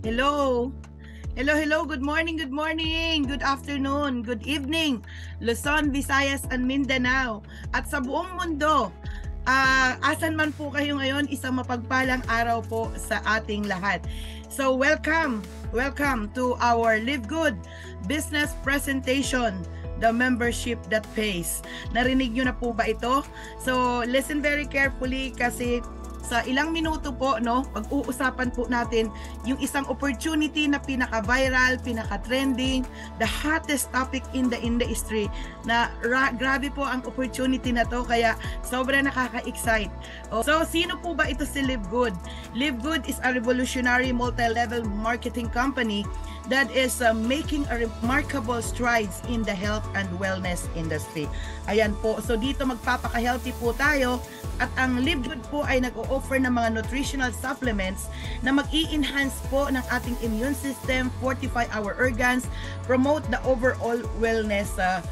Hello. Hello, hello. Good morning, good afternoon, good evening, Luzon, Visayas, and Mindanao. At sa buong mundo, asan man po kayo ngayon, isang mapagpalang araw po sa ating lahat. So welcome to our Live Good business presentation, the membership that pays. Narinig nyo na po ba ito? So listen very carefully kasi sa ilang minuto po, no, pag-uusapan po natin yung isang opportunity na pinaka-viral, pinaka-trending, the hottest topic in the industry na grabe po ang opportunity na to, kaya sobra nakaka-excite. So, sino po ba ito si Live Good? Live Good is a revolutionary multi-level marketing company that is making a remarkable strides in the health and wellness industry. Ayan po. So dito magpapaka-healthy po tayo at ang Live Good po ay nag-o-offer ng mga nutritional supplements na mag-i-enhance po ng ating immune system, fortify our organs, promote the overall wellness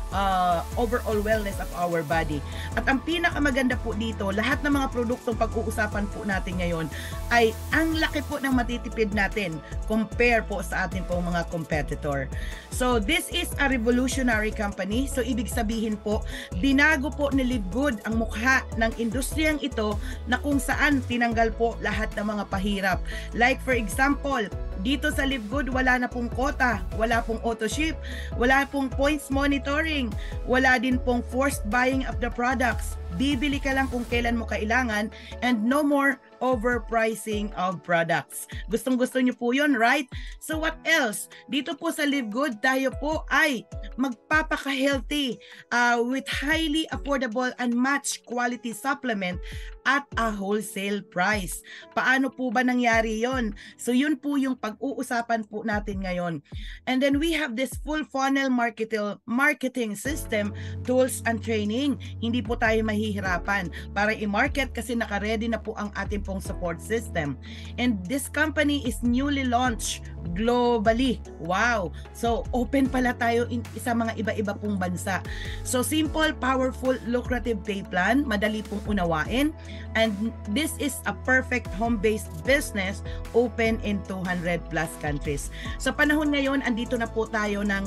of our body. At ang pinakamaganda po dito, lahat ng mga produktong pag-uusapan po natin ngayon ay ang laki po ng matitipid natin compare po sa ating pong mga competitor. So this is a revolutionary company. So ibig sabihin po, binago po ni Live Good ang mukha ng industriyang ito na kung saan tinanggal po lahat ng mga pahirap. Like for example, dito sa Live Good, wala na pong quota, wala pong auto ship, wala pong points monitoring, wala din pong forced buying of the products. Bibili ka lang kung kailan mo kailangan and no more overpricing of products. Gustong-gusto nyo po yun, right? So what else? Dito po sa Live Good, tayo po ay magpapaka-healthy with highly affordable and match quality supplement at a wholesale price. Paano po ba nangyari yon? So yun po yung pag-uusapan po natin ngayon. And then we have this full funnel marketing system, tools and training. Hindi po tayo mahihirapan para i-market kasi naka-ready na po ang ating pong support system. And this company is newly launched globally. Wow! So open pala tayo sa mga iba-iba pong bansa. So simple, powerful, lucrative pay plan, madali pong unawain. And this is a perfect home-based business open in 200 plus countries. Sa panahon ngayon, andito na po tayo ng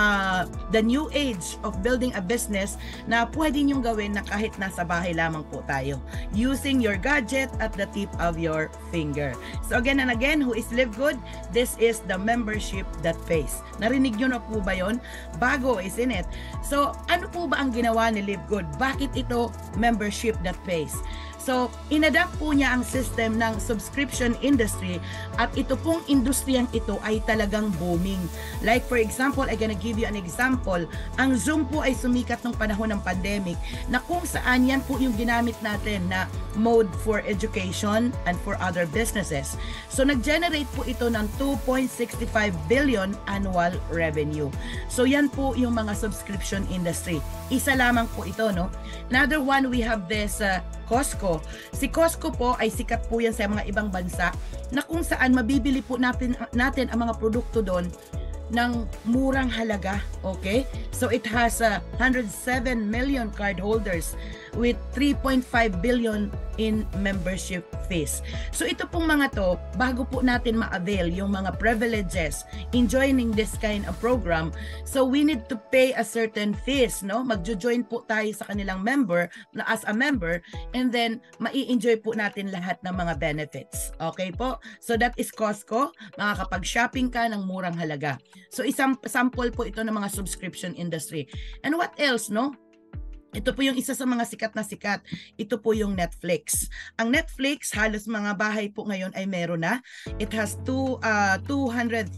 the new age of building a business na pwede niyong gawin na kahit nasa bahay lamang po tayo. Using your gadget at the tip of your finger. So again and again, who is Live Good? This is the membership that pays. Narinig nyo na po ba yun? Bago, isn't it? So ano po ba ang ginawa ni Live Good? Bakit ito membership that pays? So, inadapt po niya ang system ng subscription industry at ito pong industriyang ito ay talagang booming. Like for example, I'm gonna give you an example. Ang Zoom po ay sumikat ng panahon ng pandemic na kung saan yan po yung ginamit natin na mode for education and for other businesses. So, nag-generate po ito ng 2.65 billion annual revenue. So, yan po yung mga subscription industry. Isa lamang po ito, no? Another one, we have this Costco. Si Costco po ay sikat po yan sa mga ibang bansa na kung saan mabibili po natin ang mga produkto doon ng murang halaga. Okay? So it has 107 million card holders with 3.5 billion in membership fees. So ito pong mga to, bago po natin ma-avail yung mga privileges in joining this kind of program, so we need to pay a certain fees, no? Magjo-join po tayo sa kanilang member na as a member and then mai-enjoy po natin lahat ng mga benefits. Okay po? So that is Costco. Makakapag-shopping ka ng murang halaga. So isang sample po ito ng mga subscription industry. And what else, no? Ito po yung isa sa mga sikat na sikat. Ito po yung Netflix. Ang Netflix, halos mga bahay po ngayon ay meron na. It has 230.75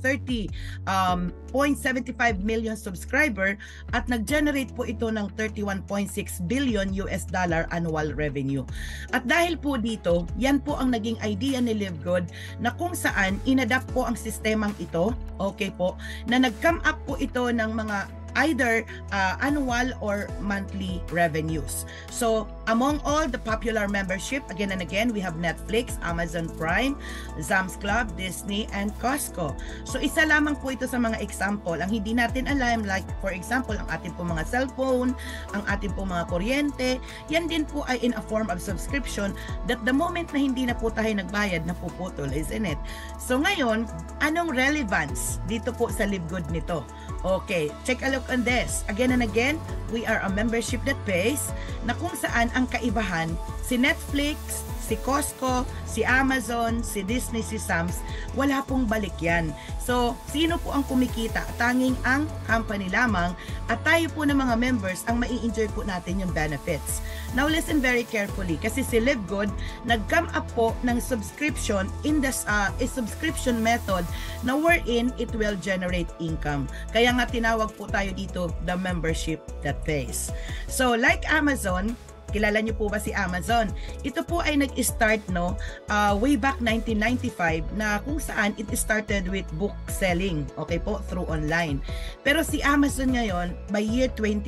million subscriber at nag-generate po ito ng 31.6 billion US dollar annual revenue. At dahil po dito, yan po ang naging idea ni Live Good na kung saan inadapt po ang sistemang ito, okay po, na nag-come up po ito ng mga either annual or monthly revenues. So among all the popular membership, again and again, we have Netflix, Amazon Prime, Sam's Club, Disney, and Costco. So isa lamang po ito sa mga example. Ang hindi natin alam, like for example, ang ating po mga cellphone, ang ating po mga kuryente, yan din po ay in a form of subscription that the moment na hindi na po tayo nagbayad, napuputol, isn't it? So ngayon, anong relevance dito po sa Live Good nito? Okay, take a look on this. Again and again, we are a membership that pays, na kung saan ang kaibahan, si Netflix, si Costco, si Amazon, si Disney, si Sam's, wala pong balik yan. So, sino po ang kumikita? Tanging ang company lamang, at tayo po ng mga members ang mai-enjoy po natin yung benefits. Now, listen very carefully, kasi si Live Good, nag-come up po ng subscription in this a subscription method na wherein it will generate income. Kaya nga tinawag po tayo dito the membership that pays. So, like Amazon, kilala niyo po ba si Amazon? Ito po ay nag-start way back 1995 na kung saan it started with book selling, okay po, through online. Pero si Amazon ngayon, by year 2000,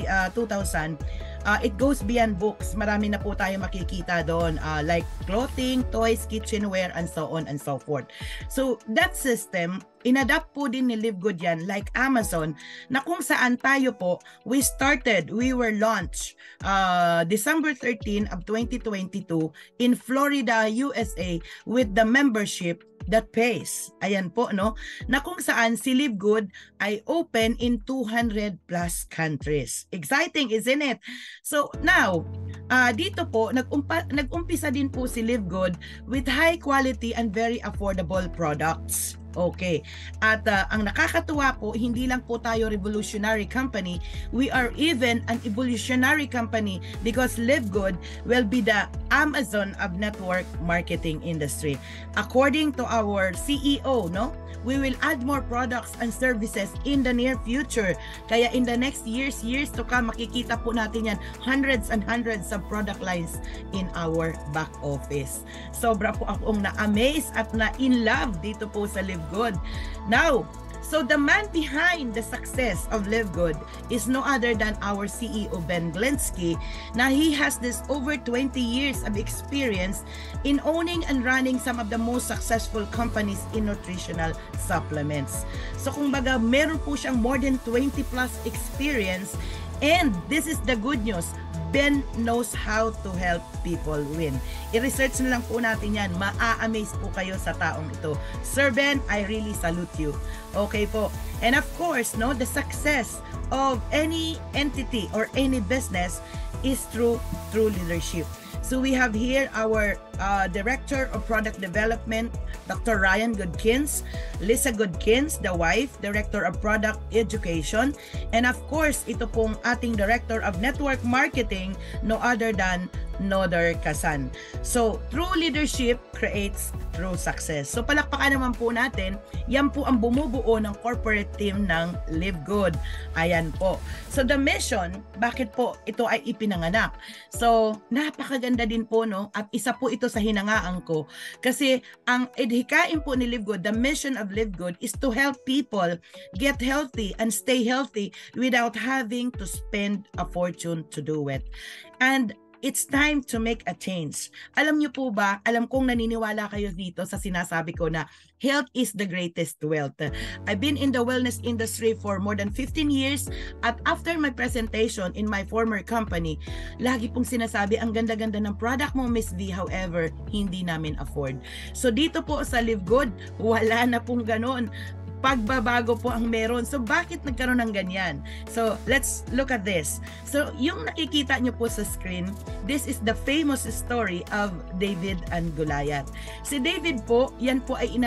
it goes beyond books. Marami na po tayo makikita doon, like clothing, toys, kitchenware, and so on and so forth. So that system, inadapt po din ni Live Good yan, like Amazon, na kung saan tayo po, we were launched December 13 of 2022 in Florida, USA with the membership that pays. Ayan po, no? Na kung saan si Live Good ay open in 200 plus countries. Exciting, isn't it? So now, dito po, nag-umpisa din po si Live Good with high quality and very affordable products. Okay. At ang nakakatuwa po, hindi lang po tayo revolutionary company, we are even an evolutionary company because Live Good will be the Amazon of network marketing industry. According to our CEO, no? We will add more products and services in the near future. Kaya in the next years to come, makikita po natin yan, hundreds and hundreds of product lines in our back office. Sobra po akong na-amaze at na-in love dito po sa Live Good. Now, so the man behind the success of Live Good is no other than our CEO Ben Glinsky. Now he has this over 20 years of experience in owning and running some of the most successful companies in nutritional supplements. So kung baga meron po siyang more than 20 plus experience, and this is the good news, Ben knows how to help people win. I-research na lang po natin yan. Ma-amaze po kayo sa taong ito. Sir Ben, I really salute you. Okay po. And of course, no, the success of any entity or any business is through leadership. So we have here our Director of Product Development, Dr. Ryan Goodkins, Lisa Goodkins, the wife, Director of Product Education, and of course, ito pong ating Director of Network Marketing, no other than Noder Kasan. So, true leadership creates true success. So, palakpakan naman po natin, yan po ang bumubuo ng corporate team ng Live Good. Ayan po. So, the mission, bakit po ito ay ipinanganak? So, napakaganda din po, no? At isa po ito sa hinangaan ko. Kasi, ang hikain po ni Live Good, the mission of Live Good is to help people get healthy and stay healthy without having to spend a fortune to do it. And it's time to make a change. Alam niyo po ba, alam kong naniniwala kayo dito sa sinasabi ko na health is the greatest wealth. I've been in the wellness industry for more than 15 years at after my presentation in my former company, lagi pong sinasabi, ang ganda-ganda ng product mo, Miss V, however, hindi namin afford. So dito po sa Live Good, wala na pong ganon. Pagbabago po ang meron. So, bakit nagkaroon ng ganyan? So, let's look at this. So, yung nakikita nyo po sa screen, this is the famous story of David and Goliath. Si David po, yan po ay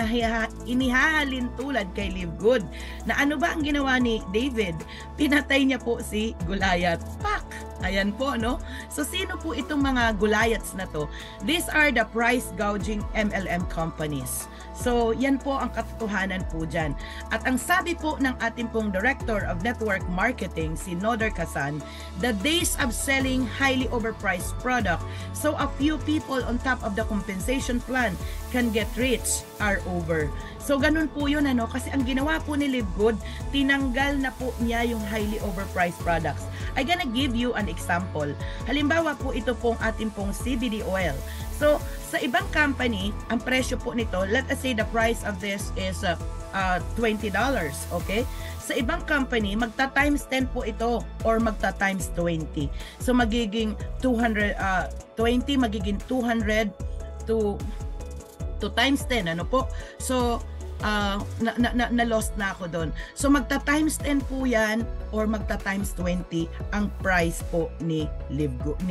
inihahalin tulad kay Live Good. Na ano ba ang ginawa ni David? Pinatay niya po si Goliath. Pak! Ayan po, no? So, sino po itong mga Goliaths na to? These are the price gouging MLM companies. So, yan po ang katotohanan po dyan. At ang sabi po ng ating pong Director of Network Marketing, si Noder Kasan, the days of selling highly overpriced product, so a few people on top of the compensation plan can get rich are over. So, ganun po yun, ano? Kasi ang ginawa po ni Live Good, tinanggal na po niya yung highly overpriced products. I'm gonna give you an example. Halimbawa po ito pong ating pong CBD oil. So, sa ibang company, ang presyo po nito, let us say the price of this is $20, okay? Sa ibang company, magta-times 10 po ito or magta-times 20. So, magiging 20, magiging 200 to times 10, ano po? So, na-lost na ako doon. So magta-times 10 po yan or magta-times 20 ang price po ni Live Good,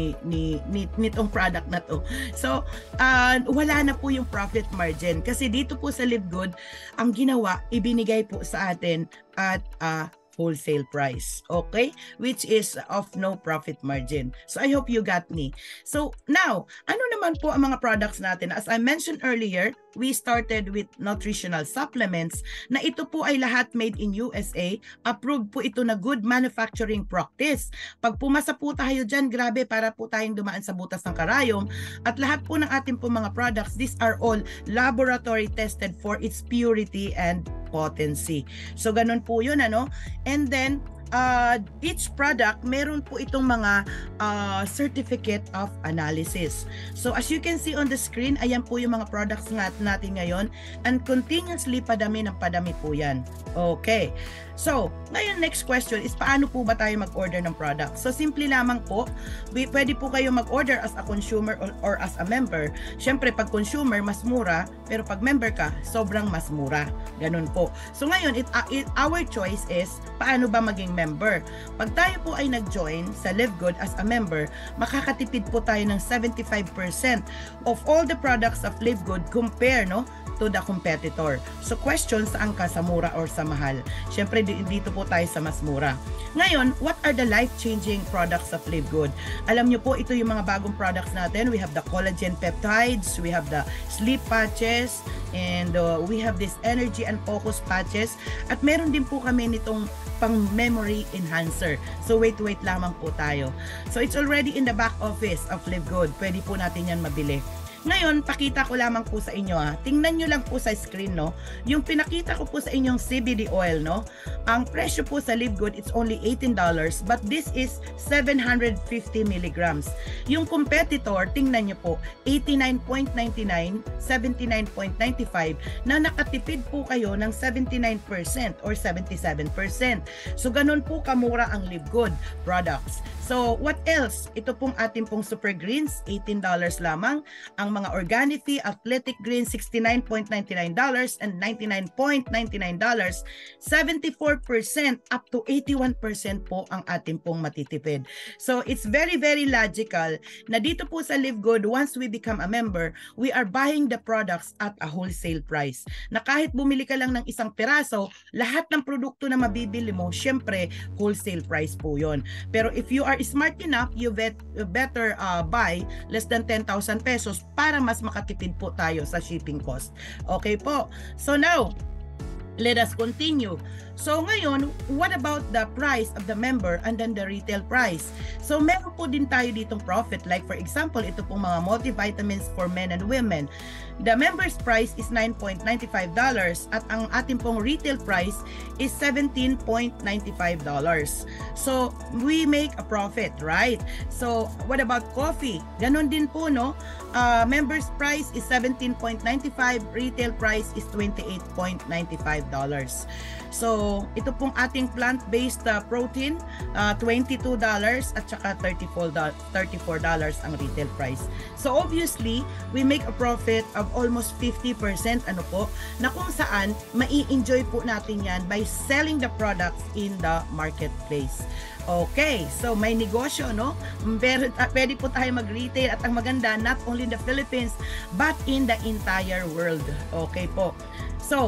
nitong product na to. So wala na po yung profit margin kasi dito po sa Live Good, ang ginawa, ibinigay po sa atin at wholesale price, okay, which is of no profit margin. So I hope you got me. So now, ano naman po ang mga products natin? As I mentioned earlier, we started with nutritional supplements na ito po ay lahat made in USA. Approved po ito na good manufacturing practice. Pag pumasa po tayo dyan, grabe, para po tayong dumaan sa butas ng karayom. At lahat po ng ating po mga products, these are all laboratory tested for its purity and potency. So ganun po yun, ano? And then each product meron po itong mga certificate of analysis. So as you can see on the screen, ayan po yung mga products natin ngayon, and continuously padami ng padami po yan. Okay. So, ngayon next question is paano po ba tayo mag-order ng product? So simple lamang po, pwede po kayo mag-order as a consumer or as a member. Syempre pag consumer mas mura, pero pag member ka, sobrang mas mura. Ganun po. So ngayon, our choice is paano ba maging member? Pag tayo po ay nag-join sa Live Good as a member, makakatipid po tayo ng 75% of all the products of Live Good compare, no, to the competitor. So question, saan ka, sa mura or sa mahal? Syempre dito po tayo sa mas mura. Ngayon, what are the life-changing products of Live Good? Alam nyo po, ito yung mga bagong products natin. We have the collagen peptides, we have the sleep patches, and we have this energy and focus patches. At meron din po kami nitong pang memory enhancer. So wait lamang po tayo. So it's already in the back office of Live Good. Pwede po natin yan mabili. Ngayon, pakita ko lamang po sa inyo, ha. Tingnan nyo lang po sa screen, no. Yung pinakita ko po sa inyong CBD oil, no. Ang presyo po sa Live Good, it's only $18, but this is 750 milligrams. Yung competitor, tingnan nyo po, 89.99, 79.95, na nakatipid po kayo ng 79% or 77%. So, ganun po kamura ang Live Good products. So, what else? Ito pong ating pong Super Greens, $18 lamang. Ang mga Organifi Athletic Greens, $69.99 and $99.99. 74% up to 81% po ang ating pong matitipid. So, it's very, very logical na dito po sa Live Good, once we become a member, we are buying the products at a wholesale price. Na kahit bumili ka lang ng isang piraso, lahat ng produkto na mabibili mo, syempre, wholesale price po yon. Pero if you are smart enough, you better buy less than 10,000 pesos para mas makatipid po tayo sa shipping cost. Okay po. So now, let us continue. So ngayon, what about the price of the member and then the retail price? So meron po din tayo ditong profit. Like for example, ito pong mga multivitamins for men and women. The member's price is $9.95 at ang ating pong retail price is $17.95. So we make a profit, right? So what about coffee? Ganon din po, no? Member's price is $17.95, retail price is $28.95. So, ito pong ating plant-based protein, $22 at saka $34 ang retail price. So, obviously, we make a profit of almost 50%, ano po, na kung saan mai-enjoy po natin yan by selling the products in the marketplace. Okay, so may negosyo, no? Pwede po tayo mag-retail at ang maganda, not only in the Philippines, but in the entire world. Okay po. So,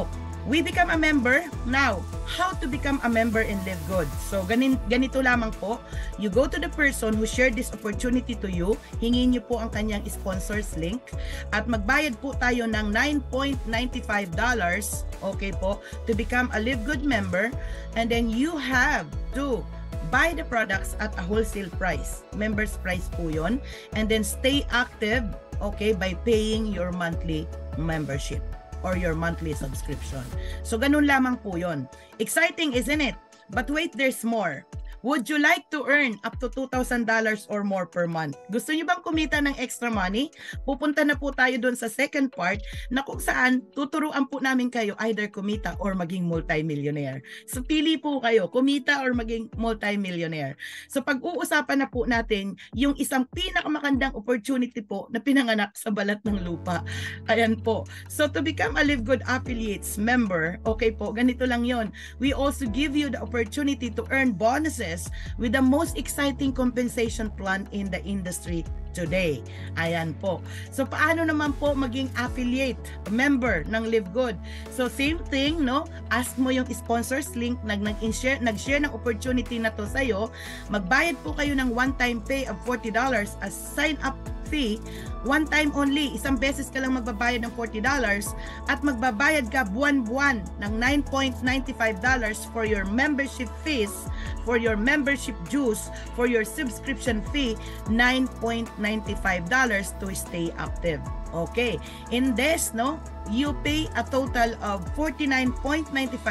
we become a member. Now, how to become a member in Live Good? So, ganito lamang po. You go to the person who shared this opportunity to you, hingin niyo po ang kanyang sponsors link, at magbayad po tayo ng $9.95, okay po, to become a Live Good member, and then you have to buy the products at a wholesale price. Members price po yun. And then stay active, okay, by paying your monthly membership or your monthly subscription. So, ganun lamang po yun. Exciting, isn't it? But wait, there's more. Would you like to earn up to $2,000 or more per month? Gusto niyo bang kumita ng extra money? Pupunta na po tayo doon sa second part na kung saan tuturuan po namin kayo either kumita or maging multi-millionaire. So pili po kayo, kumita or maging multi-millionaire. So pag-uusapan na po natin yung isang pinakamakandang opportunity po na pinanganak sa balat ng lupa. Ayan po. So to become a Live Good Affiliates member, okay po, ganito lang yon. We also give you the opportunity to earn bonuses with the most exciting compensation plan in the industry today. Ayan po. So paano naman po maging affiliate member ng Live Good? So same thing, no? Ask mo yung sponsors link, nag-share ng opportunity na to sa'yo. Magbayad po kayo ng one-time pay of $40 as sign-up fee. One time only, isang beses ka lang magbabayad ng $40 at magbabayad ka buwan-buwan ng $9.95 for your membership fees, for your membership dues, for your subscription fee, $9.95 to stay active. Okay, in this, no, you pay a total of $49.95,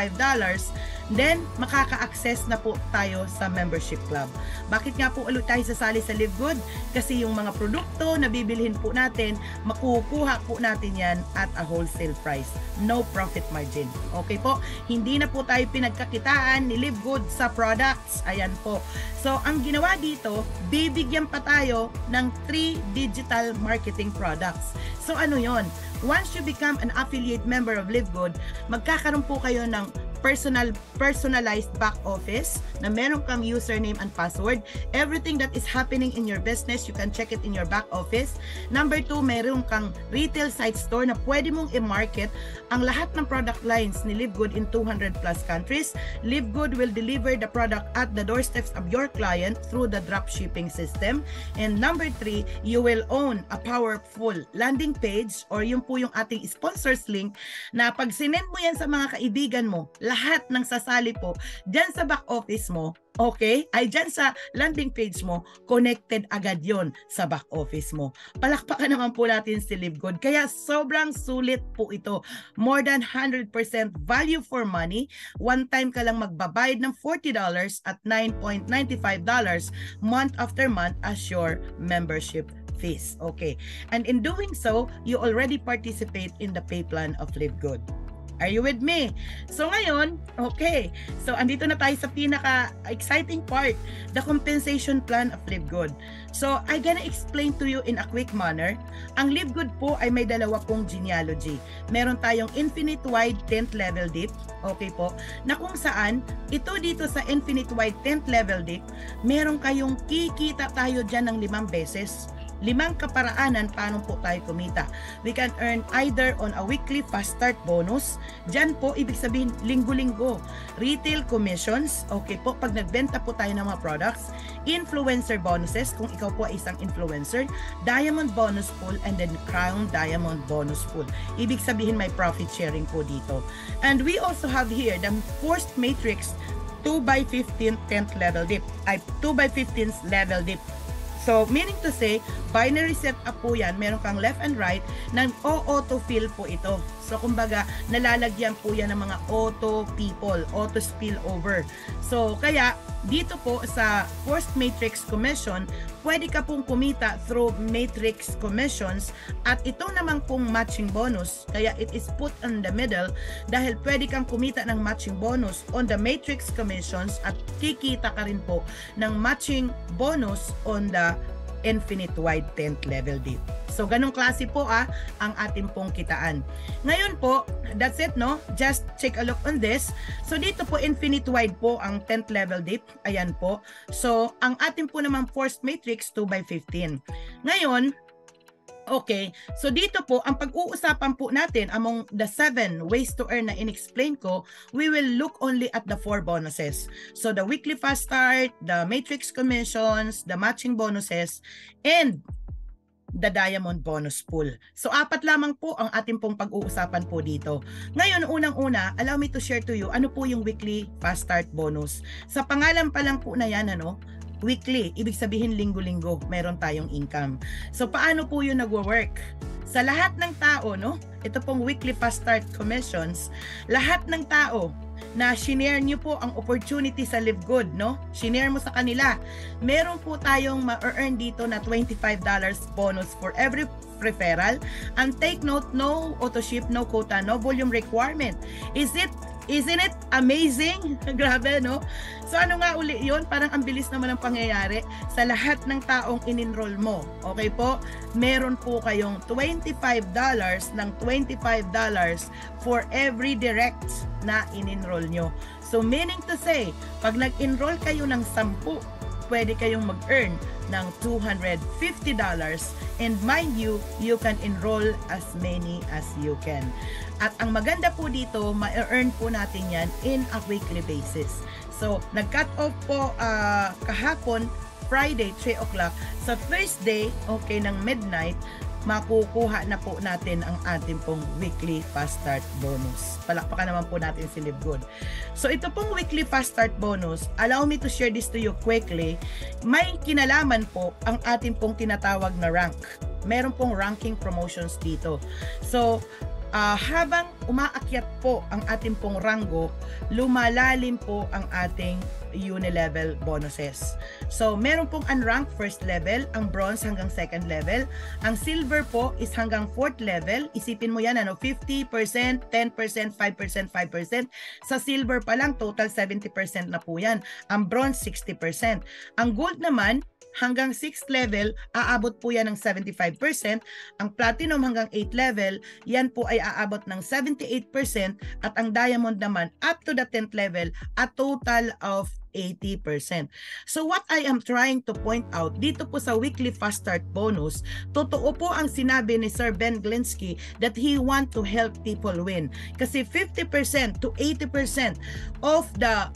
then makaka-access na po tayo sa membership club. Bakit nga po ulit tayo sasali sa Live Good? Kasi yung mga produkto na bibilhin po natin, makukuha po natin yan at a wholesale price. No profit margin. Okay po? Hindi na po tayo pinagkakitaan ni Live Good sa products. Ayan po. So, ang ginawa dito, bibigyan pa tayo ng 3 digital marketing products. So, ano yon? Once you become an affiliate member of Live Good, magkakaroon po kayo ng personalized back office na meron kang username and password. Everything that is happening in your business, you can check it in your back office. Number 2, meron kang retail site store na pwede mong i-market ang lahat ng product lines ni Live Good in 200 plus countries. Live Good will deliver the product at the doorsteps of your client through the drop shipping system. And number 3, you will own a powerful landing page, or yung po yung ating sponsors link, na pag sinend mo yan sa mga kaibigan mo, lahat ng sasali po dyan sa back office mo, okay, ay dyan sa landing page mo, connected agad yon sa back office mo. Palakpakan naman po natin si Live Good. Kaya sobrang sulit po ito. More than 100% value for money. One time ka lang magbabayad ng $40 at $9.95 month after month as your membership fees. Okay. And in doing so, you already participate in the pay plan of Live Good. Are you with me? So ngayon, okay. So andito na tayo sa pinaka-exciting part, the compensation plan of Live Good. So I'm gonna explain to you in a quick manner. Ang Live Good po ay may dalawa pong genealogy. Meron tayong Infinite Wide 10th level dip, okay po, na kung saan ito dito sa Infinite Wide 10th level dip, meron kayong kikita tayo dyan ng 5 beses. 5 kaparaanan paano po tayo kumita. We can earn either on a weekly fast start bonus. Diyan po, ibig sabihin, linggo-linggo. Retail commissions, okay po, pag nagbenta po tayo ng mga products. Influencer bonuses, kung ikaw po ay isang influencer. Diamond bonus pool, and then Crown Diamond bonus pool. Ibig sabihin, may profit sharing po dito. And we also have here the Forced Matrix 2x15 10th level dip. Ay, 2x15 level dip. So, meaning to say, binary setup po yan. Meron kang left and right ng auto-fill po ito. So, kumbaga, nalalagyan po yan ng mga auto people, auto spill over. So, kaya, dito po sa Forced Matrix Commission, pwede ka pong kumita through Matrix Commissions, at ito naman pong matching bonus. Kaya, it is put in the middle dahil pwede kang kumita ng matching bonus on the Matrix Commissions at kikita ka rin po ng matching bonus on the Infinite Wide 10th level dip. So, ganong klase po ang ating pong kitaan. Ngayon po, that's it, no? Just take a look on this. So, dito po, Infinite Wide po ang 10th level dip. Ayan po. So, ang ating po naman Forced Matrix 2x15. Ngayon, Okay, so dito po, ang pag-uusapan po natin among the 7 ways to earn na in-explain ko, we will look only at the 4 bonuses. So the weekly fast start, the matrix commissions, the matching bonuses, and the diamond bonus pool. So 4 lamang po ang ating pong pag-uusapan po dito. Ngayon, unang-una, allow me to share to you ano po yung weekly fast start bonus. Sa pangalan pa lang po na yan, weekly, ibig sabihin linggo-linggo meron tayong income. So paano po yun nagwo-work? Sa lahat ng tao, ito pong weekly fast start commissions, lahat ng tao na shinare nyo po ang opportunity sa Live Good, shinare mo sa kanila, meron po tayong ma-earn dito na $25 bonus for every referral. And take note, no auto ship, no quota, no volume requirement. Isn't it amazing? Grabe, So ano nga uli yun? Parang ang bilis naman ang pangyayari sa lahat ng taong in-enroll mo. Okay po? Meron po kayong $25 ng $25 for every direct na in-enroll nyo. So meaning to say, pag nag-enroll kayo ng 10, pwede kayong mag-earn ng $250. And mind you, you can enroll as many as you can. At ang maganda po dito, ma-earn po natin yan in a weekly basis. So, nag-cut off po kahapon, Friday, 3 o'clock. Sa Thursday, ng midnight, makukuha na po natin ang ating pong weekly fast start bonus. Palakpakan naman po natin si Live Good. So ito pong weekly fast start bonus, allow me to share this to you quickly. May kinalaman po ang ating pong tinatawag na rank. Meron pong ranking promotions dito. So habang umaakyat po ang ating pong ranggo, lumalalim po ang ating uni-level bonuses. So, meron pong unranked first level, ang bronze hanggang second level. Ang silver po is hanggang fourth level. Isipin mo yan, 50%, 10%, 5%, 5%. Sa silver pa lang, total 70% na po yan. Ang bronze, 60%. Ang gold naman, hanggang 6th level, aabot po yan ng 75%. Ang platinum hanggang 8th level, yan po ay aabot ng 78%. At ang diamond naman, up to the 10th level, a total of 80%. So what I am trying to point out dito po sa weekly fast start bonus, totoo po ang sinabi ni Sir Ben Glinsky that he want to help people win. Kasi 50% to 80% of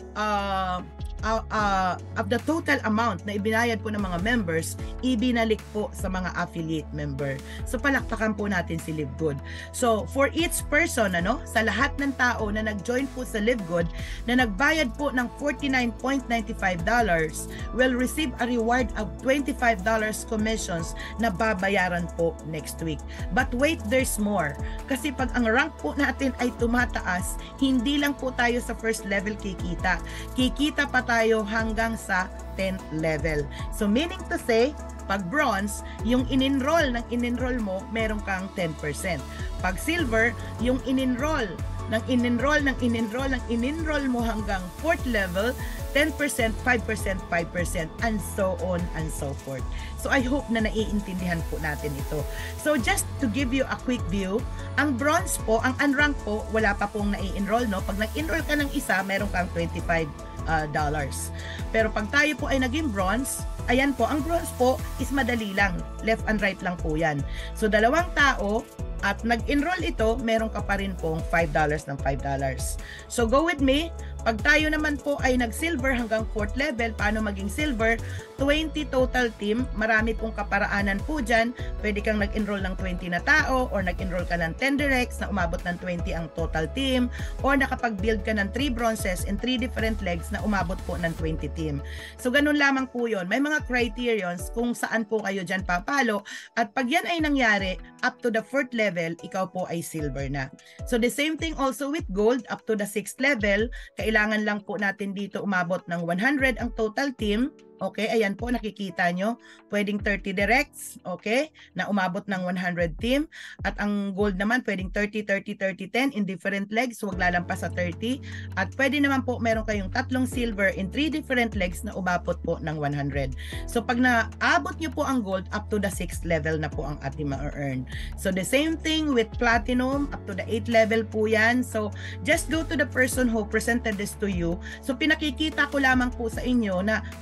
the total amount na ibinayad po ng mga members, ibinalik po sa mga affiliate member. So palakpakan po natin si Live Good. So for each person, sa lahat ng tao na nag-join po sa Live Good, na nagbayad po ng $49.95, will receive a reward of $25 commissions na babayaran po next week. But wait, there's more. Kasi pag ang rank po natin ay tumataas, hindi lang po tayo sa first level kikita. Kikita pa tayo hanggang sa 10th level. So meaning to say, pag bronze, yung in-enroll mo, meron kang 10%. Pag silver, yung in-enroll mo hanggang 4th level, 10%, 5%, 5%, and so on and so forth. So I hope na naiintindihan po natin ito. So just to give you a quick view, ang bronze po, ang unranked po, wala pa pong nai-enroll, Pag nag-enroll ka ng isa, meron kang $25. Pero pag tayo po ay naging bronze, ayan po, ang bronze po is madali lang. Left and right lang po yan. So dalawang tao, at nag-enroll ito, meron ka pa rin pong $5 ng $5. So go with me. Pag tayo naman po ay nag-silver hanggang 4th level, paano maging silver? 20 total team. Marami pong kaparaanan po dyan. Pwede kang nag-enroll ng 20 na tao, or nag-enroll ka ng 10 directs na umabot ng 20 ang total team, or nakapag-build ka ng 3 bronzes and 3 different legs na umabot po ng 20 team. So ganun lamang po yun. May mga criterions kung saan po kayo dyan papalo, at pag yan ay nangyari, up to the 4th level, ikaw po ay silver na. So the same thing also with gold, up to the 6th level, kailangan lang po natin dito umabot ng 100 ang total team. Okay, ayan po, nakikita nyo. Pwedeng 30 directs, okay, na umabot ng 100 team. At ang gold naman, pwedeng 30, 30, 30, 10 in different legs, huwag lalampas sa 30. At pwede naman po, meron kayong 3 silver in 3 different legs na umabot po ng 100. So pag naabot nyo po ang gold, up to the 6th level na po ang ating ma-earn. So the same thing with platinum, up to the 8th level po yan. So just go to the person who presented this to you. So pinakikita ko lamang po sa inyo na ganun lang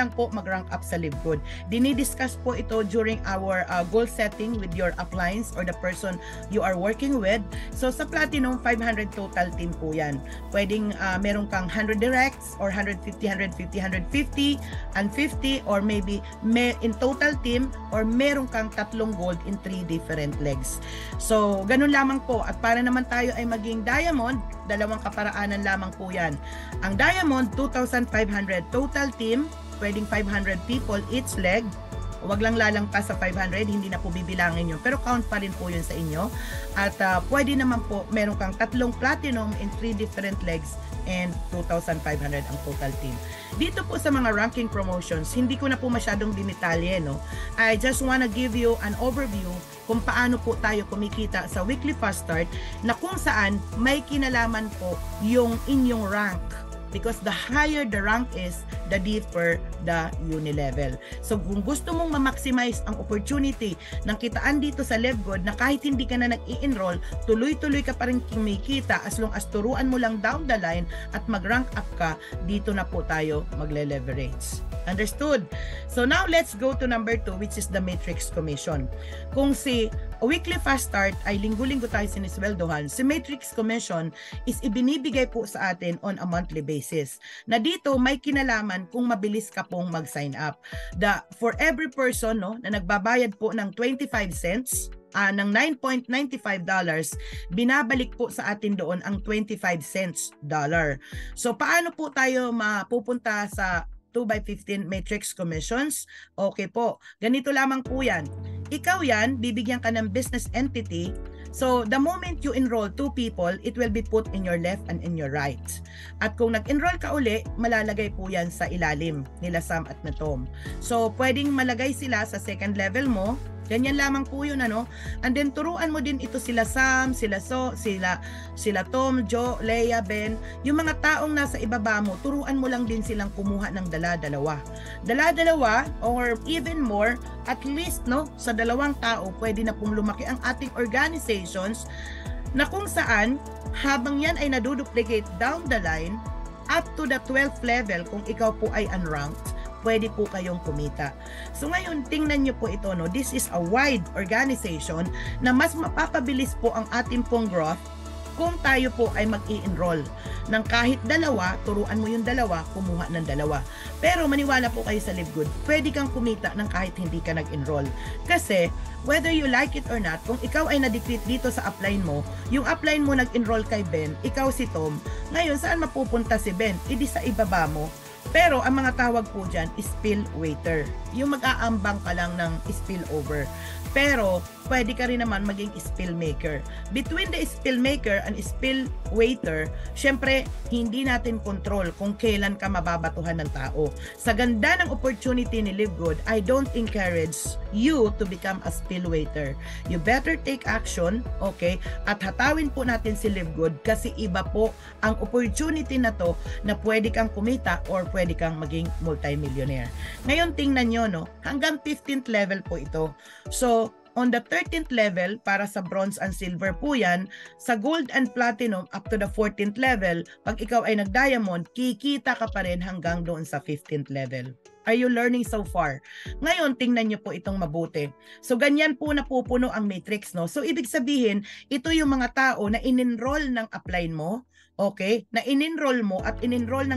kailangan po mag-rank up sa LiveGood. Dinidiscuss po ito during our goal setting with your uplines or the person you are working with. So sa Platinum, 500 total team po yan. Pwedeng meron kang 100 directs or 150, 150, 150, and 50, or maybe in total team, or meron kang 3 gold in 3 different legs. So ganun lamang po. At para naman tayo ay maging Diamond, 2 kaparaanan lamang po yan. Ang Diamond, 2,500 total team, pwedeng 500 people each leg. Huwag lang lalangpas sa 500, hindi na po bibilangin yun. Pero count pa rin po yun sa inyo. At pwede naman po, meron kang 3 Platinum in 3 different legs and 2,500 ang total team. Dito po sa mga ranking promotions, hindi ko na po masyadong dinitalye, no? I just wanna give you an overview kung paano po tayo kumikita sa weekly fast start, na kung saan may kinalaman po yung inyong rank. Because the higher the rank is, the deeper the uni level. So kung gusto mong ma-maximize ang opportunity ng kitaan dito sa LiveGood, na kahit hindi ka na nag-i-enroll, tuloy-tuloy ka pa rin kumikita as long as turuan mo lang down the line at mag-rank up ka, dito na po tayo magle-leverage. Understood? So now let's go to number 2, which is the Matrix Commission. Kung si weekly fast start ay linggo-linggo tayo sinisweldohan, si Matrix Commission is ibinibigay po sa atin on a monthly basis. Na dito may kinalaman kung mabilis ka pong mag-sign up. For every person, no, na nagbabayad po ng 25 cents, ng $9.95, binabalik po sa atin doon ang 25 cents dollar. So paano po tayo mapupunta sa 2x15 Matrix Commissions? Okay po, ganito lamang po yan. Ikaw yan, bibigyan ka ng business entity. So the moment you enroll 2 people, it will be put in your left and in your right. At kung nag-enroll ka uli, malalagay po yan sa ilalim nila Sam at na Tom. So pwedeng malagay sila sa second level mo. Ganyan lamang po yun, ano? And then turuan mo din ito sila Sam, sila Tom, Joe, Leia, Ben. Yung mga taong nasa ibaba mo, turuan mo lang din silang kumuha ng dala-dalawa. Dala-dalawa or even more, at least, no, sa 2 tao, pwede na pong lumaki ang ating organizations, na kung saan, habang yan ay naduduplicate down the line, up to the 12th level, kung ikaw po ay unranked, pwede po kayong kumita. So ngayon, tingnan nyo po ito, no? This is a wide organization na mas mapapabilis po ang ating pong growth kung tayo po ay mag-i-enroll ng kahit 2, turuan mo yung 2, kumuha ng 2. Pero maniwala po kayo sa LiveGood, pwede kang kumita ng kahit hindi ka nag-enroll. Kasi, whether you like it or not, kung ikaw ay na-decrease dito sa upline mo, yung upline mo nag-enroll kay Ben, ikaw si Tom, ngayon saan mapupunta si Ben? Idi sa ibaba mo. Pero ang mga tawag po dyan is spill waiter. Yung mag-aambang ka lang ng spill over. Pero pwede ka rin naman maging spill maker. Between the spill maker and spill waiter, syempre hindi natin control kung kailan ka mababatuhan ng tao. Sa ganda ng opportunity ni LiveGood, I don't encourage you to become a spill waiter. You better take action, okay? At hatawin po natin si LiveGood kasi iba po ang opportunity na to na pwede kang kumita or pwede kang maging multimillionaire. Ngayon tingnan nyo, no? Hanggang 15th level po ito. So, on the 13th level, para sa bronze and silver po yan, sa gold and platinum up to the 14th level, pag ikaw ay nag-diamond, kikita ka pa rin hanggang doon sa 15th level. Are you learning so far? Ngayon, tingnan nyo po itong mabuti. So, ganyan po napupuno ang matrix, no? So, ibig sabihin, ito yung mga tao na in-enroll ng upline mo, okay? Na in-enroll mo at in-enroll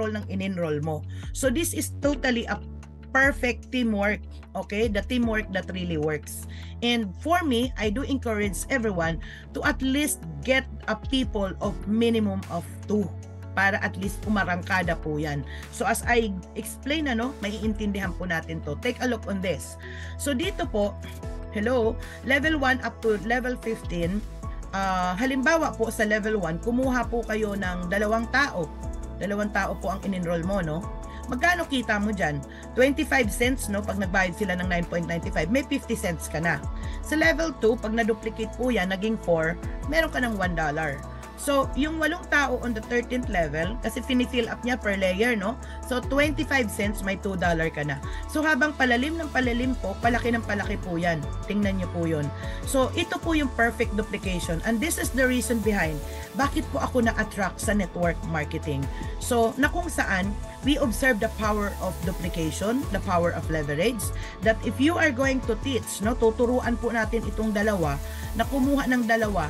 mo. So, this is totally a perfect teamwork, okay? The teamwork that really works. And for me, I do encourage everyone to at least get a people of minimum of 2 para at least umarangkada po yan. So as I explain, ano, maiintindihan po natin to. Take a look on this. So dito po, hello, level 1 up to level 15, halimbawa po sa level 1, kumuha po kayo ng 2 tao. 2 tao po ang in-enroll mo, no? Magkano kita mo dyan? 25 cents, no? Pag nagbayad sila ng 9.95, may 50 cents ka na. Sa level 2, pag na-duplicate po yan, naging 4, meron ka ng $1. So, yung 8 tao on the 13th level, kasi finifill up niya per layer, no? So, 25 cents, may $2 ka na. So, habang palalim ng palalim po, palaki ng palaki po yan. Tingnan nyo po yun. So, ito po yung perfect duplication. And this is the reason behind bakit po ako na-attract sa network marketing. So, na kung saan, we observe the power of duplication, the power of leverage, that if you are going to teach, no, tuturuan po natin itong dalawa, na kumuha ng dalawa,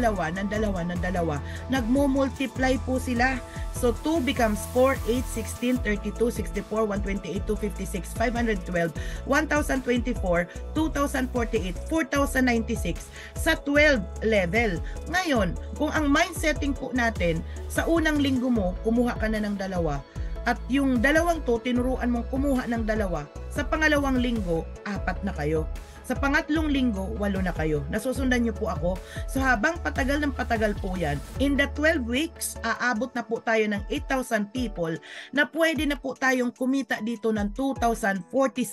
nagmo-multiply po sila. So 2 becomes 4, 8, 16, 32, 64, 128, 256, 512, 1024, 2048, 4096 sa 12 level. Ngayon, kung ang mind setting po natin, sa unang linggo mo, kumuha ka na ng dalawa, at yung dalawang to, tinuruan mong kumuha ng dalawa, sa pangalawang linggo, 4 na kayo. Sa pangatlong linggo, 8 na kayo. Nasusundan niyo po ako. So habang patagal ng patagal po yan, in the 12 weeks, aabot na po tayo ng 8,000 people na pwede na po tayong kumita dito ng $2,047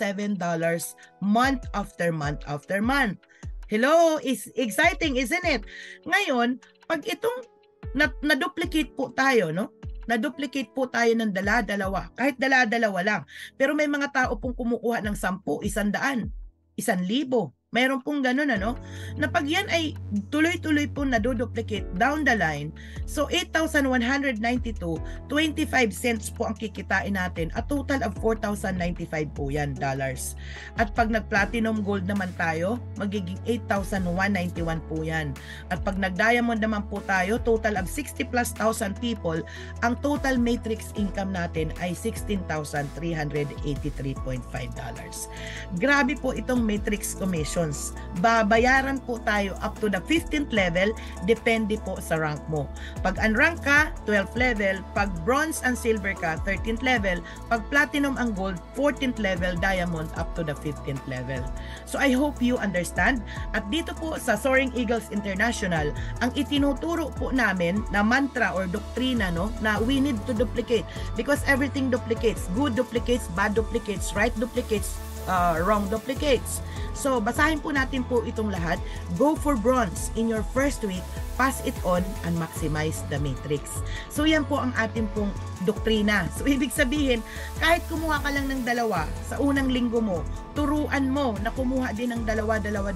month after month after month. Hello, is exciting, isn't it? Ngayon, pag itong na-duplicate po tayo, no? Na-duplicate po tayo ng dala-dalawa. Kahit dala-dalawa lang. Pero may mga tao pong kumukuha ng 10, 100, 1,000. Mayroon pong ganun, ano? Na pag yan ay tuloy-tuloy po na-duplicate down the line, so 8,192, 25 cents po ang kikitain natin. A total of 4,095 po yan, dollars. At pag nag-platinum gold naman tayo, magiging 8,191 po yan. At pag nag-diamond naman po tayo, total of 60 plus thousand people, ang total matrix income natin ay $16,383.5. Grabe po itong matrix commission. Babayaran po tayo up to the 15th level, depende po sa rank mo. Pag unrank ka, 12th level. Pag bronze and silver ka, 13th level. Pag platinum and gold, 14th level, diamond up to the 15th level. So I hope you understand. At dito po sa Soaring Eagles International, ang itinuturo po namin na mantra or doktrina, no, na we need to duplicate because everything duplicates. Good duplicates, bad duplicates, right duplicates, wrong duplicates. So, basahin po natin po itong lahat. Go for bronze in your first week, pass it on, and maximize the matrix. So, yan po ang ating pong doktrina. So, ibig sabihin, kahit kumuha ka lang ng dalawa sa unang linggo mo, turuan mo na kumuha din ng dalawa.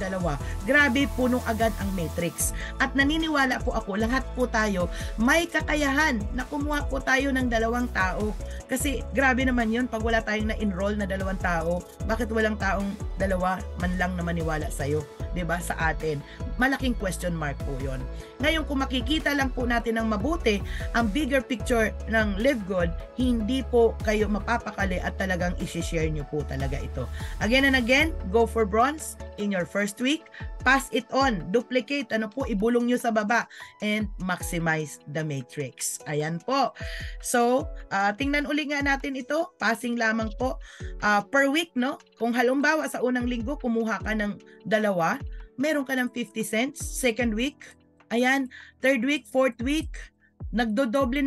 Grabe, punong agad ang matrix. At naniniwala po ako, lahat po tayo may kakayahan na kumuha po tayo ng 2 tao. Kasi grabe naman yun, pag wala tayong na-enroll na 2 tao, bakit walang taong 2 man lang na maniwala sa'yo? 'Di ba, sa atin? Malaking question mark po 'yon. Ngayon, kung makikita lang po natin ng mabuti ang bigger picture ng Live Good, hindi po kayo mapapakali at talagang i-share nyo po talaga ito. Again and again, go for bronze in your first week, pass it on, duplicate, ibulong nyo sa baba, and maximize the matrix. Ayan po. So, tingnan uli nga natin ito, passing lamang po per week, no? Kung halimbawa sa unang linggo, kumuha ka ng 2, meron ka ng 50 cents, second week, ayan, third week, fourth week, nagdodoble.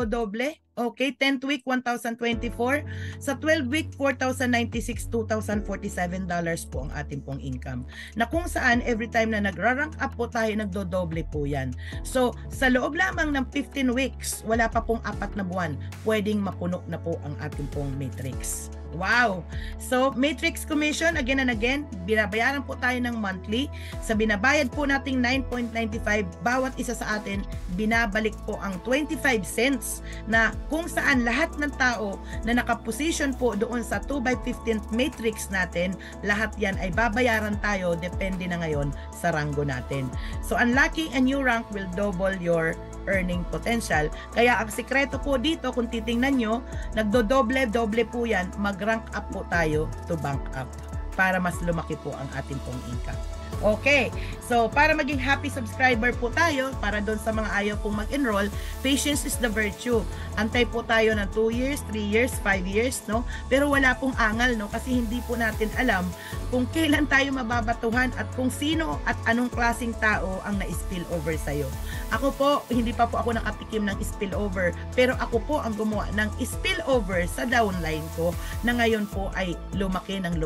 Okay, 10th week, 1,024. Sa 12th week, 4,096, $2,047 po ang ating pong income. Na kung saan, every time na nagra-rank up po tayo, nagdodoble po yan. So, sa loob lamang ng 15 weeks, wala pa pong 4 na buwan, pwedeng mapuno na po ang ating pong matrix. Wow! So, matrix commission, again and again, binabayaran po tayo ng monthly. Sa binabayad po nating 9.95, bawat isa sa atin, binabalik po ang 25 cents na kung saan lahat ng tao na nakaposition po doon sa 2x15 matrix natin, lahat yan ay babayaran tayo, depende na ngayon sa ranggo natin. So, unlocking a new rank will double your earning potential. Kaya ang sikreto po dito, kung titingnan nyo, nagdodoble po yan, mag-rank up po tayo to bank up para mas lumaki po ang ating pong income. Okay, so para maging happy subscriber po tayo, para doon sa mga ayaw pong mag-enroll, patience is the virtue. Antay po tayo ng 2 years, 3 years, 5 years, no? Pero wala pong angal, no? Kasi hindi po natin alam kung kailan tayo mababatuhan at kung sino at anong klaseng tao ang na-spill over sa'yo. Ako po, hindi pa po ako nakatikim ng spillover, pero ako po ang gumawa ng spillover sa downline ko na ngayon po ay lumaki na.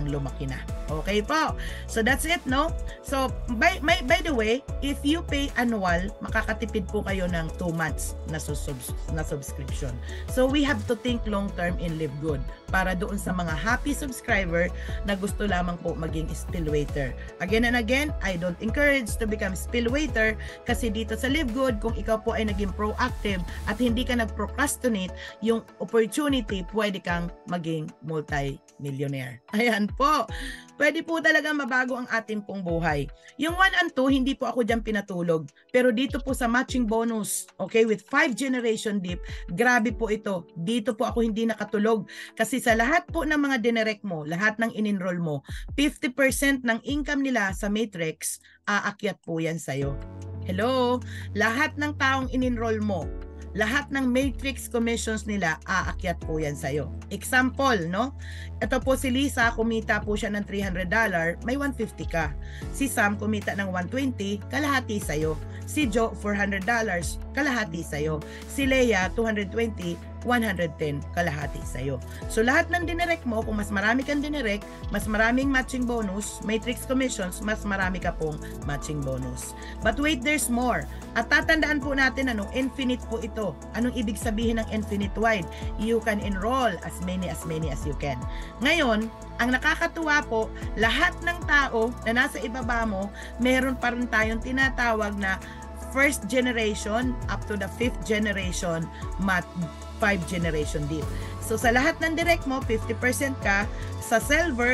Okay po? So that's it, no? So by the way, if you pay annual, makakatipid po kayo ng 2 months na subscription. So we have to think long term in Live Good para doon sa mga happy subscriber na gusto lamang po maging spill waiter. Again and again, I don't encourage to become spill waiter kasi dito sa Live Good, kung ikaw po ay naging proactive at hindi ka nag-procrastinate, yung opportunity, pwede kang maging multi-millionaire. Ayan po. Pwede po talaga mabago ang ating pong buhay. Yung 1 and 2, hindi po ako dyan pinatulog. Pero dito po sa matching bonus, okay, with 5 generation deep, grabe po ito. Dito po ako hindi nakatulog. Kasi sa lahat po ng mga dinirect mo, lahat ng in-enroll mo, 50% ng income nila sa Matrix, aakyat po yan sa'yo. Hello? Lahat ng taong in-enroll mo, lahat ng Matrix commissions nila, aakyat po yan sa'yo. Example, no? Ito po si Lisa, kumita po siya ng $300, may 150 ka. Si Sam, kumita ng 120, kalahati sa'yo. Si Joe, $400, kalahati sa'yo. Si Leia, 220, 110, kalahati sa'yo. So lahat ng dinirect mo, kung mas marami kang dinirect, mas maraming matching bonus, Matrix commissions, mas marami ka pong matching bonus. But wait, there's more. At tatandaan po natin, infinite po ito. Anong ibig sabihin ng infinite wide? You can enroll as many as you can. Ngayon, ang nakakatuwa po, lahat ng tao na nasa ibaba mo, meron pa rin tayong tinatawag na first generation up to the 5th generation 5 generation deep. So sa lahat ng direct mo, 50% ka. Sa silver,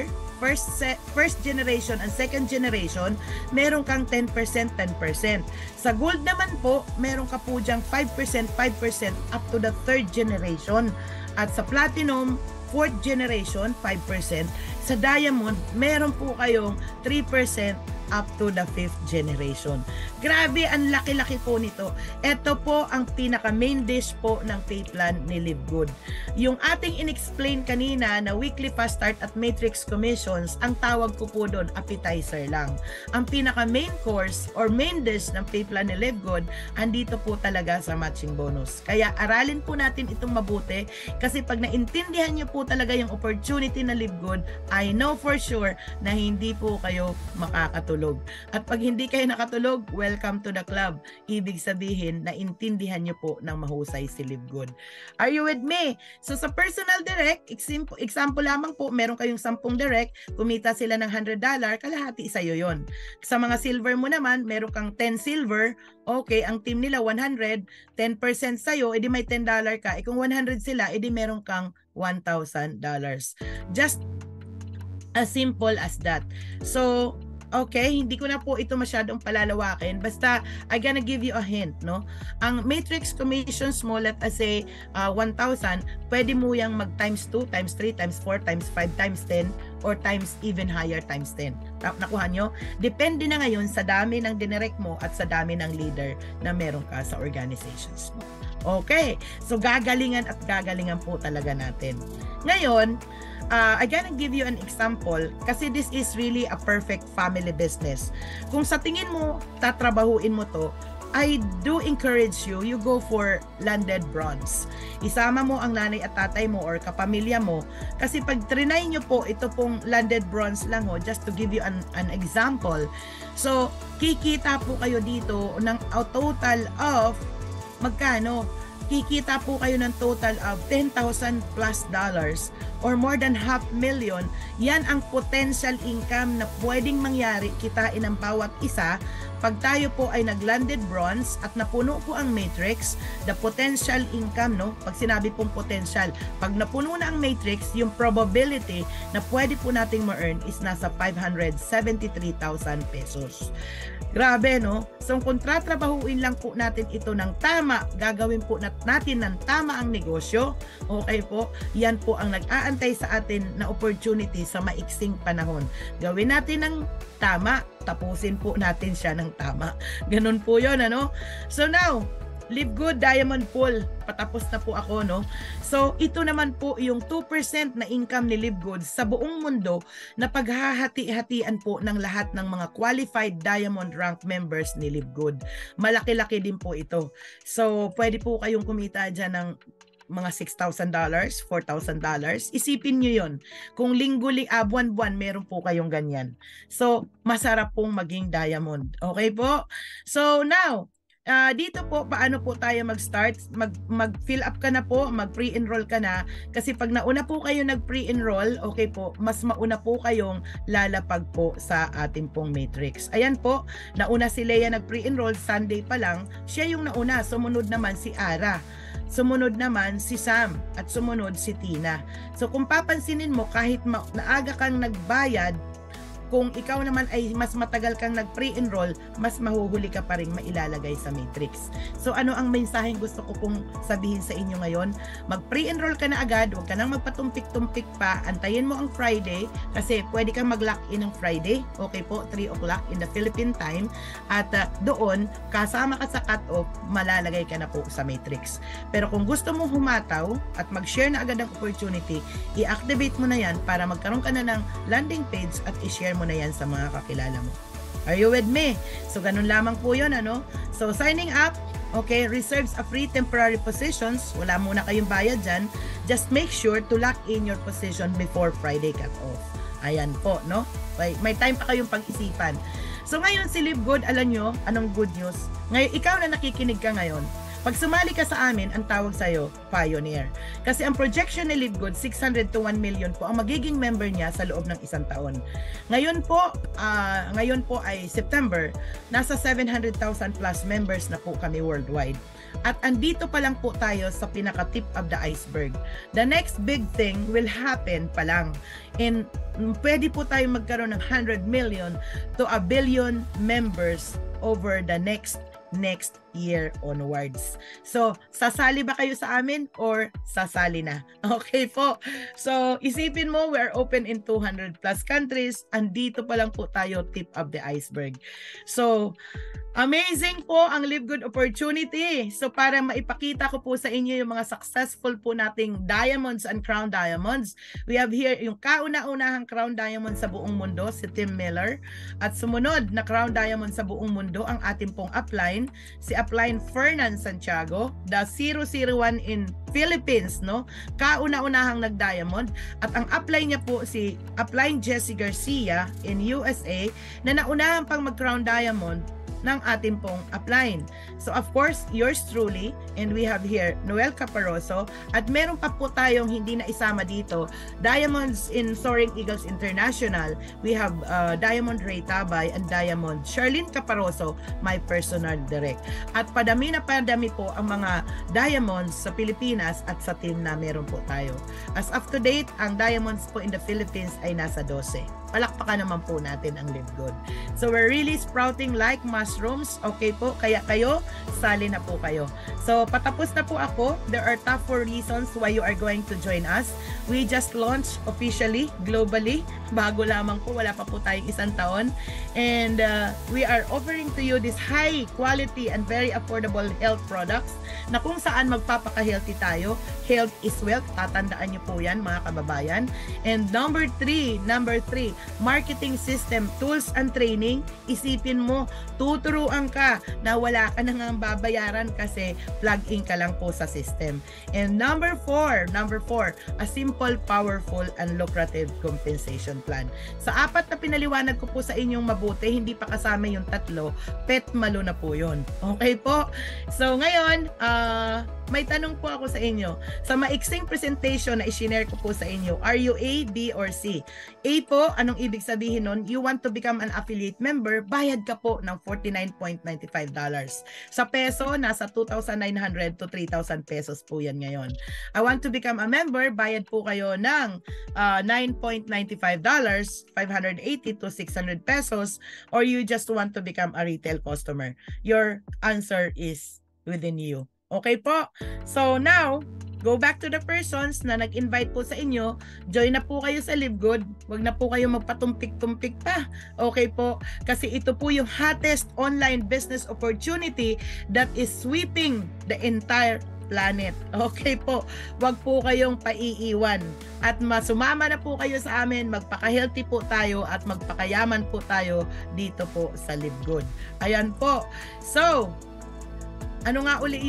first generation and second generation, meron kang 10%, 10%. Sa gold naman po, meron ka po diyang 5%, 5% up to the 3rd generation. At sa platinum, 4th generation, 5%. Sa diamond, meron po kayong 3% up to the 5th generation. Grabe, ang laki-laki po nito. Ito po ang pinaka main dish po ng pay plan ni Live Good. Yung ating in-explain kanina na weekly fast start at matrix commissions, ang tawag ko po doon, appetizer lang. Ang pinaka main course or main dish ng pay plan ni Live Good, andito po talaga sa matching bonus. Kaya aralin po natin itong mabuti kasi pag naintindihan nyo po talaga yung opportunity na Live Good, I know for sure na hindi po kayo makakatulog. At pag hindi kayo nakatulog, welcome to the club. Ibig sabihin, naintindihan nyo po ng mahusay si Live Good. Are you with me? So sa personal direct, example lamang po, meron kayong 10 direct, kumita sila ng $100, kalahati sa'yo yon. Sa mga silver mo naman, meron kang 10 silver, okay, ang team nila 100, 10% sa'yo, edi may $10 ka. Kung 100 sila, edi meron kang $1,000. Just as simple as that. So, okay, hindi ko na po ito masyadong palalawakin. Basta, I gonna give you a hint, no? Ang matrix commissions mo, let us say, 1,000, pwede mo yang mag times 2, times 3, times 4, times 5, times 10, or times even higher, times 10. Nakuha nyo? Depende na ngayon sa dami ng dinirect mo at sa dami ng leader na meron ka sa organizations mo. Okay, so gagalingan at gagalingan po talaga natin. Ngayon, I gonna give you an example kasi this is really a perfect family business. Kung sa tingin mo, tatrabahuin mo to, I do encourage you, you go for landed bronze. Isama mo ang nanay at tatay mo or kapamilya mo kasi pag trinay nyo po, ito pong landed bronze lang just to give you an example. So, kikita po kayo dito ng a total of magkano? Kikita po kayo ng total of $10,000 plus or more than $500,000. Yan ang potential income na pwedeng mangyari, kitain ng bawat isa pag tayo po ay nag-landed bronze at napuno po ang matrix. The potential income, no? Pag sinabi pong potential, pag napuno na ang matrix, yung probability na pwede po nating ma-earn is nasa 573,000 pesos. Grabe, no? So kung tatrabahuin lang po natin ito ng tama, gagawin po natin ng tama ang negosyo, okay po, yan po ang nag-aantay sa atin na opportunity sa maiksing panahon. Gawin natin ng tama, tapusin po natin siya ng tama. Ganun po yun, ano? So now, Live Good Diamond Pool, patapos na po ako, no? So, ito naman po yung 2% na income ni Live Good sa buong mundo na paghahati-hatian po ng lahat ng mga qualified Diamond Rank members ni Live Good. Malaki-laki din po ito. So, pwede po kayong kumita dyan ng mga $6,000, $4,000. Isipin nyo yun. Kung buwan-buwan, meron po kayong ganyan. So, masarap pong maging diamond. Okay po? So, now, dito po, paano po tayo mag-start? Mag-fill up ka na po, mag-pre-enroll ka na. Kasi pag nauna po kayo nag-pre-enroll, okay po, mas mauna po kayong lalapag po sa ating pong matrix. Ayan po, nauna si Leia nag-pre-enroll, Sunday pa lang, siya yung nauna. Sumunod naman si Ara. Sumunod naman si Sam at sumunod si Tina. So kung papansinin mo, kahit naaga kang nagbayad, kung ikaw naman ay mas matagal kang nag-pre-enroll, mas mahuhuli ka pa rin mailalagay sa matrix. So ano ang mensaheng gusto ko pong sabihin sa inyo ngayon? Mag-pre-enroll ka na agad, huwag ka nang magpatumpik-tumpik pa, antayin mo ang Friday kasi pwede kang mag-lock in ng Friday, okay po, 3 o'clock in the Philippine time, at doon, kasama ka sa cut-off, malalagay ka na po sa matrix. Pero kung gusto mo humataw at mag-share na agad ng opportunity, i-activate mo na yan para magkaroon ka na ng landing page at i-share mo na yan sa mga kakilala mo. Are you with me? So ganun lamang po yun, ano? So signing up, okay, reserves a free temporary positions. Wala muna kayong bayad dyan. Just make sure to lock in your position before Friday cut-off. Ayan po, no? May time pa kayong pag-isipan. So ngayon si Live Good, alam nyo, anong good news? Ngayon, ikaw na nakikinig ka ngayon, pag sumali ka sa amin, ang tawag sa'yo, Pioneer. Kasi ang projection ni Live Good, 600 to 1 million po ang magiging member niya sa loob ng 1 taon. Ngayon po ay September, nasa 700,000 plus members na po kami worldwide. At andito pa lang po tayo sa pinaka-tip of the iceberg. The next big thing will happen pa lang. And pwede po tayo magkaroon ng 100 million to 1 billion members over the next year onwards. So, sasali ba kayo sa amin or sasali na? Okay po. So, isipin mo, we are open in 200 plus countries. Andito pa lang po tayo, tip of the iceberg. So, amazing po ang Live Good opportunity. So, para maipakita ko po sa inyo yung mga successful po nating diamonds and crown diamonds, we have here yung kauna-unahang crown diamond sa buong mundo, si Tim Miller. At sumunod na crown diamond sa buong mundo, ang ating pong upline, si upline Fernan Santiago, the 001 in Philippines, no? Kauna-unahang nag-diamond. At ang upline niya po si upline Jesse Garcia in USA na naunahang pang mag-crown diamond ng ating pong upline. So of course, yours truly, and we have here Noel Caparoso, at meron pa po tayong hindi na isama dito, Diamonds in Soaring Eagles International. We have Diamond Ray Tabay and Diamond Charlene Caparoso, my personal direct. At padami na padami po ang mga diamonds sa Pilipinas at sa team na meron po tayo. As of to date, ang diamonds po in the Philippines ay nasa 12. Palakpakan naman po natin ang Live Good. So we're really sprouting like mushrooms. Okay po, kaya kayo, sali na po kayo. So patapos na po ako. There are top 4 reasons why you are going to join us. We just launched officially, globally. Bago lamang po, wala pa po tayong 1 taon. And we are offering to you this high quality and very affordable health products na kung saan magpapaka-healthy tayo. Health is wealth. Tatandaan nyo po yan, mga kababayan. And number 3, marketing system, tools and training. Isipin mo, tuturuan ka na wala ka nang babayaran kasi plug-in ka lang po sa system. And number 4, a simple, powerful, and lucrative compensation plan. Sa 4 na pinaliwanag ko po sa inyong mabuti, hindi pa kasama yung 3, petmalo na po yun. Okay po? So ngayon, may tanong po ako sa inyo. Sa maiksing presentation na i-share ko po sa inyo, are you A, B, or C? A po, anong ibig sabihin nun? You want to become an affiliate member, bayad ka po ng $49.95. Sa peso, nasa 2,900 to 3,000 pesos po yan ngayon. I want to become a member, bayad po kayo ng $9.95, 580 to 600 pesos, or you just want to become a retail customer. Your answer is within you. Okay po? So now, go back to the persons na nag-invite po sa inyo. Join na po kayo sa Live Good. Huwag na po kayo magpatumpik-tumpik pa. Okay po? Kasi ito po yung hottest online business opportunity that is sweeping the entire planet. Okay po? Huwag po kayong paiiwan. At masumama na po kayo sa amin. Magpaka-healthy po tayo at magpakayaman po tayo dito po sa Live Good. Ayan po. So, ano nga uli yun?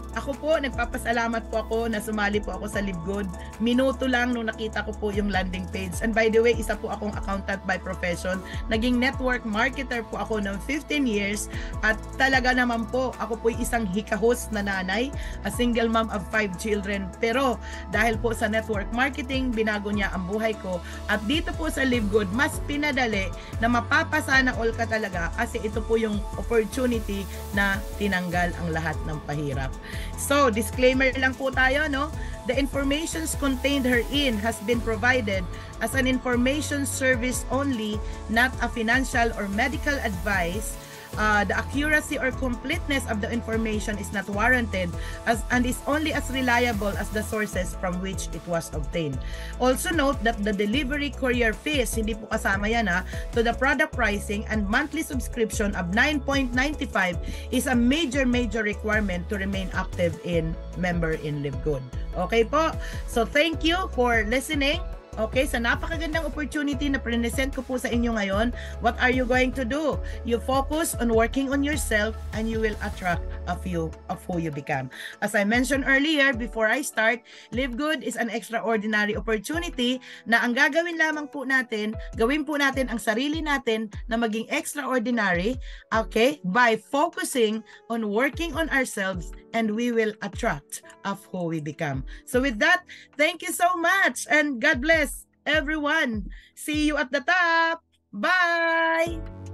Ako po, nagpapasalamat po ako na sumali po ako sa LiveGood. Minuto lang nung nakita ko po yung landing page. And by the way, isa po akong accountant by profession. Naging network marketer po ako ng 15 years. At talaga naman po, ako po isang hikahos na nanay, a single mom of 5 children. Pero dahil po sa network marketing, binago niya ang buhay ko. At dito po sa LiveGood, mas pinadali na mapapasana all ka talaga kasi ito po yung opportunity na tinanggal ang lahat ng pahirap. So, disclaimer lang po tayo, no? The informations contained herein has been provided as an information service only, not a financial or medical advice. The accuracy or completeness of the information is not warranted and is only as reliable as the sources from which it was obtained. Also note that the delivery courier fees, hindi po kasama yan to the product pricing and monthly subscription of 9.95 is a major requirement to remain active in member in LiveGood. Okay po? So thank you for listening. Okay, sa napakagandang opportunity na present ko po sa inyo ngayon, what are you going to do? You focus on working on yourself and you will attract a few of who you become. As I mentioned earlier, before I start, LiveGood is an extraordinary opportunity na ang gagawin lamang po natin, gawin po natin ang sarili natin na maging extraordinary, okay, by focusing on working on ourselves and we will attract of who we become. So with that, thank you so much and God bless everyone. See you at the top. Bye!